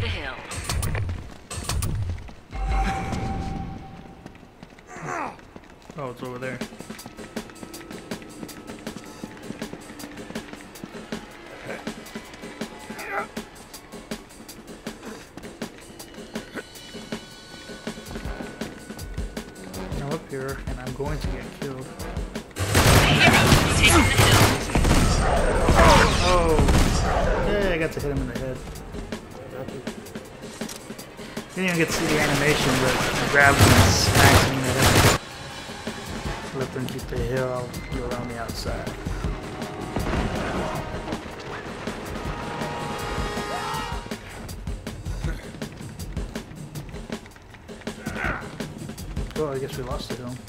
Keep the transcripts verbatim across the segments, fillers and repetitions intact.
the hill. Oh, it's over there. I'm up here, and I'm going to get killed. Heroes taking the hill. Oh! Hey, I got to hit him in the head. Didn't even get to see the animation, but I grabbed him and smacked him in the head. Flip and keep the hill, go around the outside. Oh, I guess we lost the hill.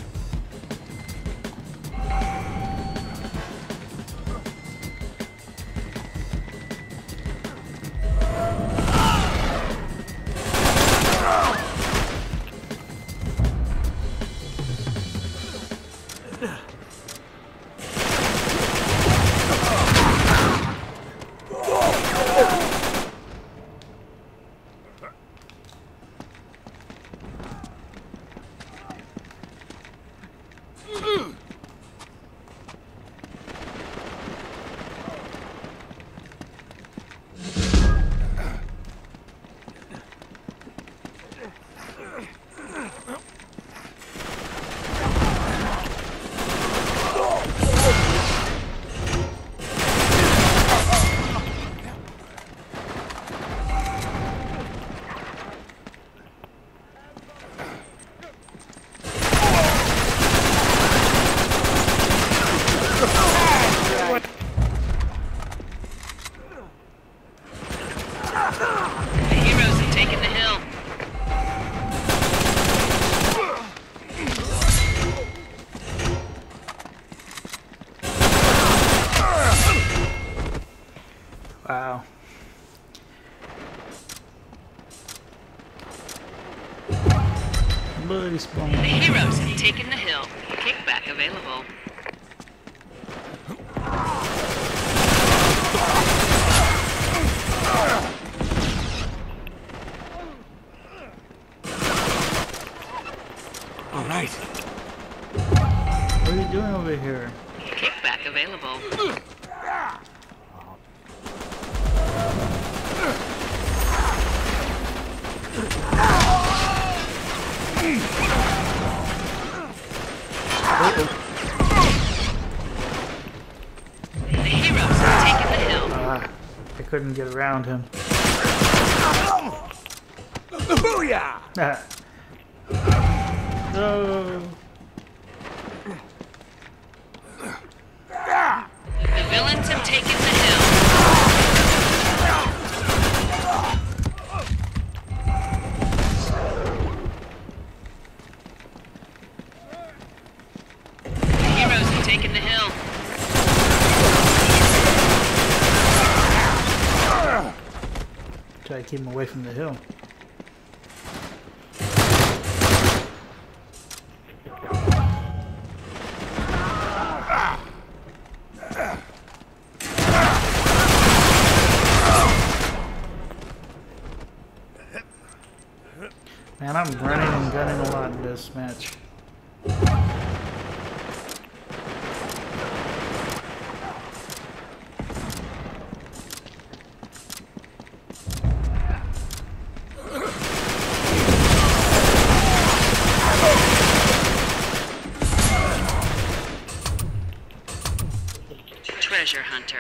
Wow. Bloody spawn. The heroes have taken the hill. Kickback available. All right. What are you doing over here? Kickback available. The heroes have taken the hill. Ah, I couldn't get around him. Booyah! Ah. No. The villains have taken the hill. The heroes have taken the hill. Try to keep him away from the hill. Man, I'm running and gunning a lot in this match. Treasure hunter.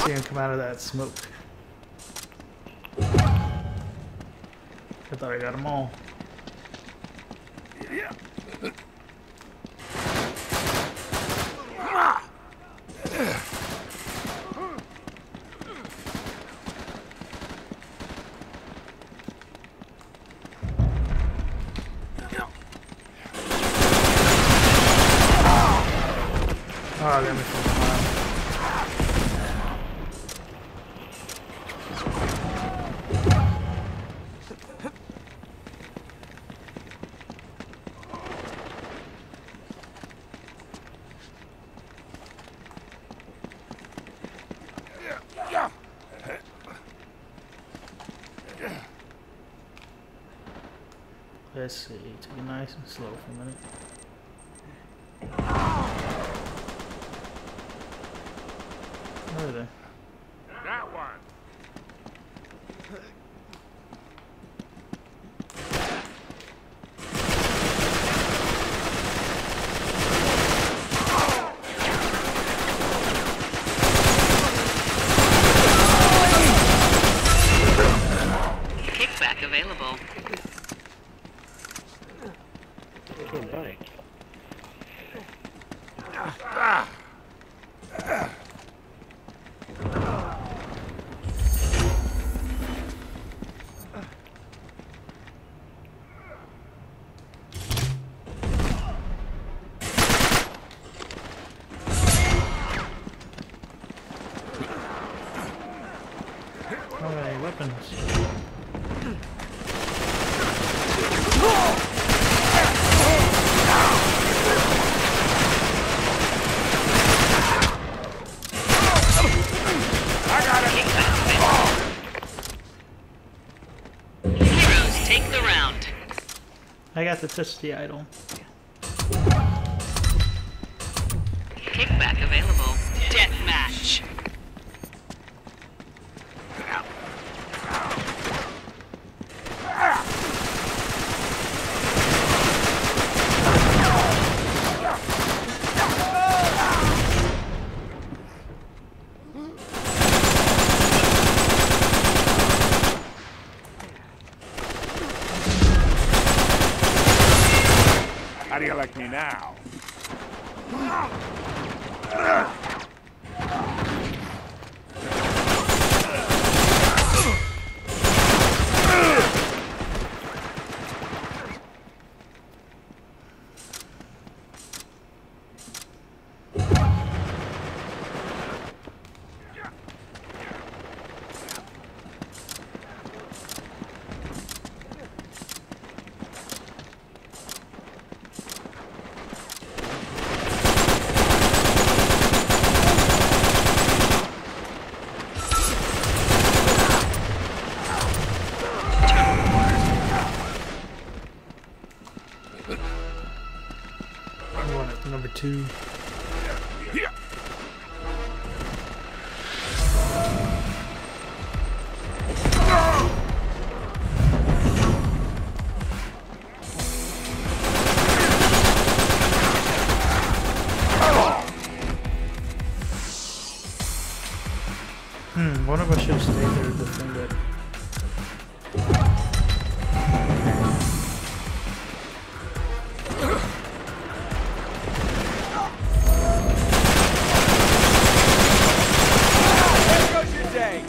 see him come out of that smoke. I thought I got them all. Yeah. Oh, let me from behind. Let's see, take it nice and slow for a minute. Where are they? That one. Kickback available. Good buddy. How many weapons? Heroes take the round. I got to touch the idol. Kickback available. Death match. How do you like me now? One at number two. Yeah. Hmm, one of us should have stayed there to defend it. There goes your day.